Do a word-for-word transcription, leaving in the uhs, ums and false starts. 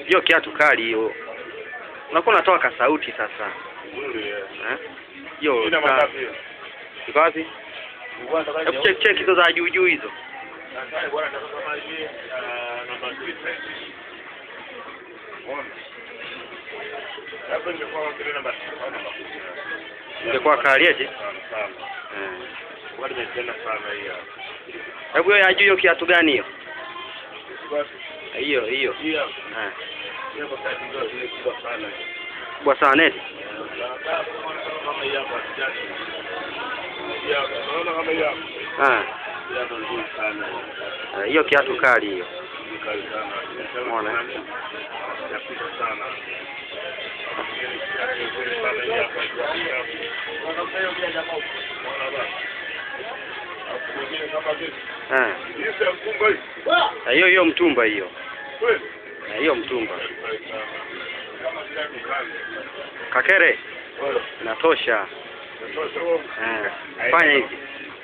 Hiyo kiatu kali hiyo. Unakuwa unatoa ka sauti sasa. Eh? Hiyo. Iko wapi? Hebu check check hizo za juu juu hizo. Ingekuwa kali aje? Eh. Hebu ya juu hiyo kiatu gani hiyo? Hiyo hiyo. Eh. Kwa sana eti. Ah. Hiyo kiatu kali hiyo. Unaona? Ah. Hiyo hiyo mtumba hiyo. Hiyo mtumba. Kakere. Natosha. Eh. Fanya hivi.